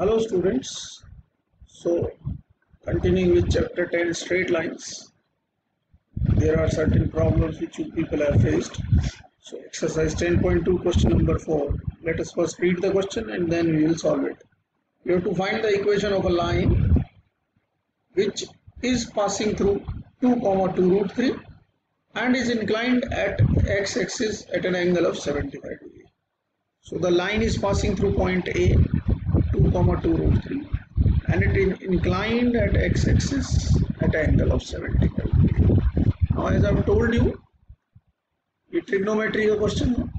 Hello students, so continuing with chapter 10 straight lines, there are certain problems which you people have faced. So exercise 10.2 question number 4, let us first read the question and then we will solve it. You have to find the equation of a line which is passing through 2, 2 root 3 and is inclined at x-axis at an angle of 75 degrees. So the line is passing through point A, 2, 2 root 3 and it is inclined at x-axis at an angle of 75 degrees. Now as I have told you, ये trigonometry का question है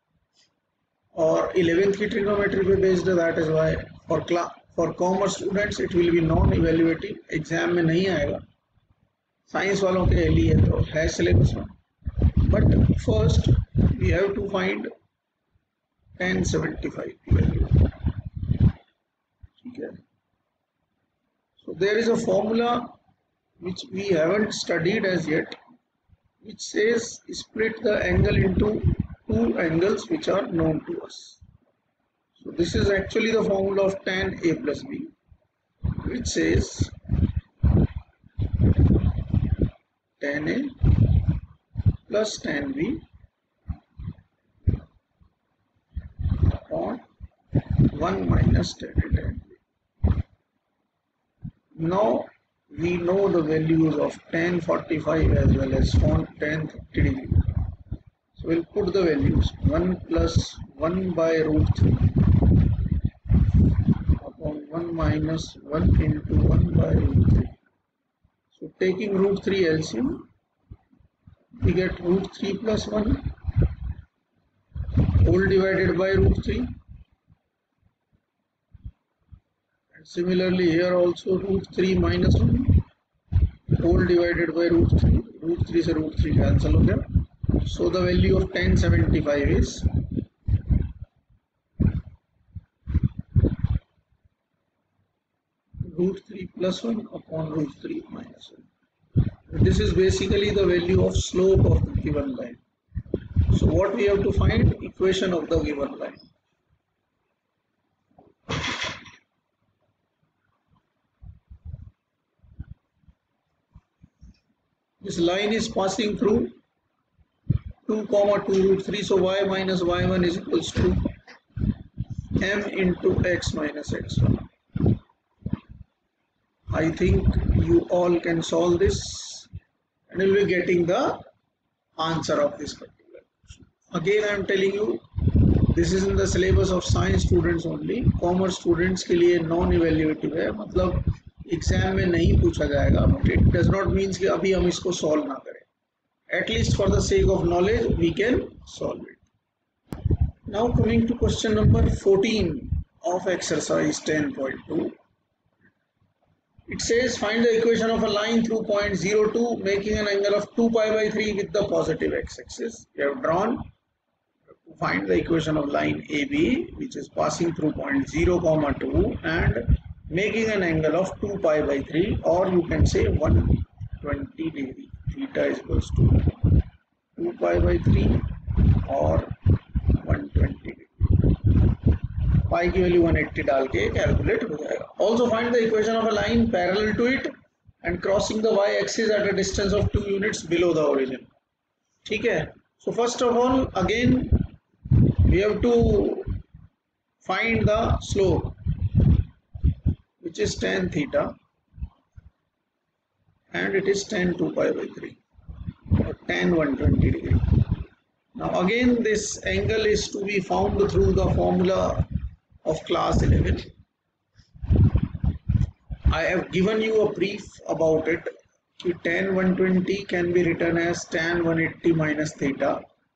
और 11th की trigonometry पे based है, that is why for commerce students it will be non-evaluative, exam में नहीं आएगा, science वालों के लिए तो है syllabus में, but first we have to find tan 75 की value. ठीक है, so there is a formula which we haven't studied as yet, which says split the angle into two angles which are known to us. So this is actually the formula of tan A plus B, which says tan A plus tan B upon 1 minus tan A tan B. Now we know the values of tan 45 as well as tan 30 degree. So we'll put the values 1 plus 1 by root 3 upon 1 minus 1 into 1 by root 3. So taking root 3 LCM, we get root 3 plus 1 whole divided by root 3. And similarly here also root 3 minus 1 whole divided by root 3. Root 3 से root 3 cancel हो गया. So the value of tan 75 is root 3 plus 1 upon root 3 minus 1. This is basically the value of slope of the given line. So what we have to find? Equation of the given line. This line is passing through 2, 2 root 3, so y minus y1 is equals to m into x minus x1. I think you all can solve this and you will be getting the answer of this particular question. Again I am telling you, this is in the syllabus of science students only. Commerce students के लिए non-evaluative है, मतलब exam में नहीं पूछा जाएगा, but it does not mean कि अभी हम इसको solve ना करें. At least for the sake of knowledge we can solve it. Now coming to question number 14 of exercise 10.2. It says find the equation of a line through point 02 making an angle of 2 pi by 3 with the positive x-axis. We have drawn to find the equation of line AB which is passing through point 0, 2 and making an angle of 2 pi by 3, or you can say 120 degree. Theta is equals to 2 pi by 3 or 120 degree. Pi की value 180 डाल के calculate हो जाएगा. Also find the equation of a line parallel to it and crossing the y-axis at a distance of 2 units below the origin. ठीक है. So first of all, again we have to find the slope, which is tan theta, and it is tan 2 pi by 3 or tan 120 degree. Now again this angle is to be found through the formula of class 11. I have given you a brief about it. Tan 120 can be written as tan 180 minus theta,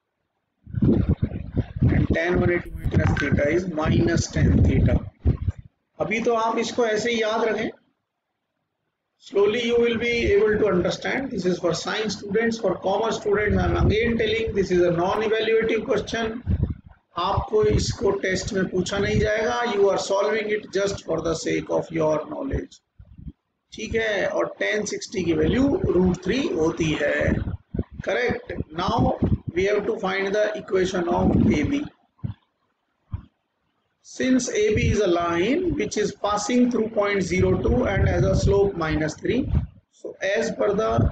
and tan 180 minus theta is minus tan theta. अभी तो आप इसको ऐसे ही याद रखें. Slowly you will be able to understand. This is for science students. For commerce students I am again telling this is a non-evaluative question. आपको इसको test में पूछा नहीं जाएगा. You are solving it just for the sake of your knowledge. ठीक है. और tan 60 की वैल्यू रूट 3 होती है. Correct. Now we have to find the equation of AB. Since AB is a line which is passing through point 02 and has a slope -3, so as per the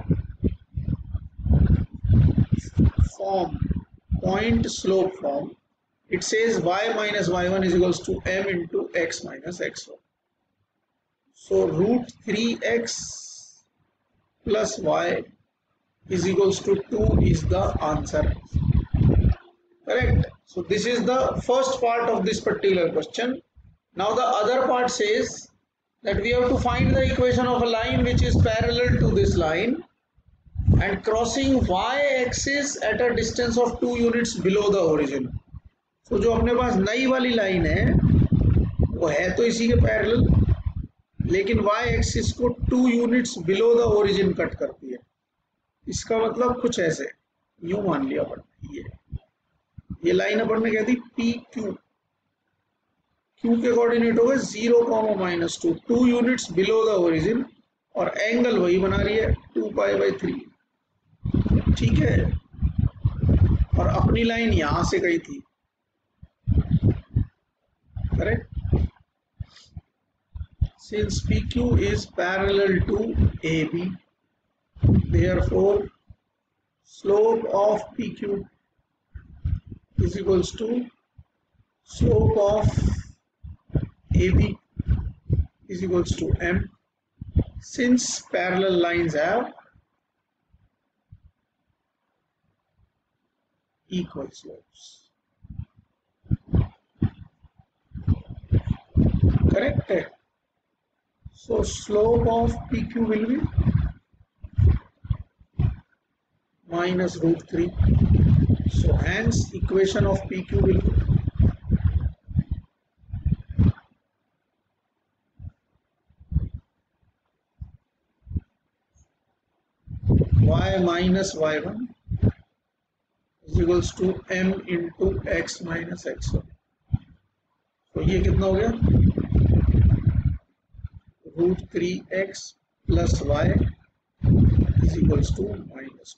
form, point slope form, it says y minus y1 is equals to m into x minus x1. So root 3x plus y is equals to 2 is the answer. Correct. So this is the first part of this particular question. Now the other part says that we have to find the equation of a line which is parallel to this line and crossing y-axis at a distance of 2 units below the origin. So जो अपने पास नई वाली line है वो है तो इसी के पैरेलल, लेकिन y-axis को 2 units below the origin cut करती है. इसका मतलब कुछ ऐसे यूं मान लिया अपन, ये लाइन अपन ने कह दी पी क्यू, क्यू के कोऑर्डिनेट हो गए 0, -2, 2 यूनिट्स बिलो द ओरिजिन और एंगल वही बना रही है 2π/3. ठीक है. और अपनी लाइन यहां से गई थी. Correct. Since PQ is parallel to AB, therefore slope of PQ is equals to slope of AB is equals to M. Since parallel lines have equal slopes. Correct. So slope of PQ will be minus root 3. So hence equation of PQ will be y minus y1 is equals to m into x minus x1. तो ये कितना हो गया √3x plus y is equals to -2.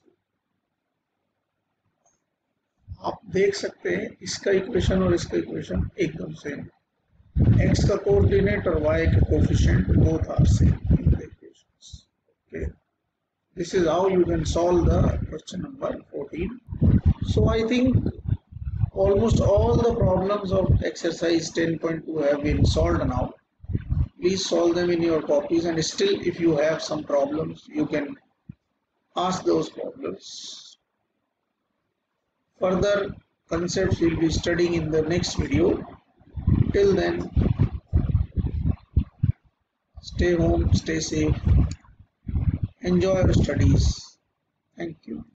आप देख सकते हैं इसका इक्वेशन और इसका इक्वेशन एकदम सेम. x का कोऑर्डिनेट और y के coefficient both are same in the equations. Okay. This is how you can solve the question number 14. So I think almost all the problems of exercise 10.2 have been solved now. Please solve them in your copies, and still if you have some problems you can ask those problems. Further concepts we'll be studying in the next video. Till then, stay home, stay safe, enjoy your studies. Thank you.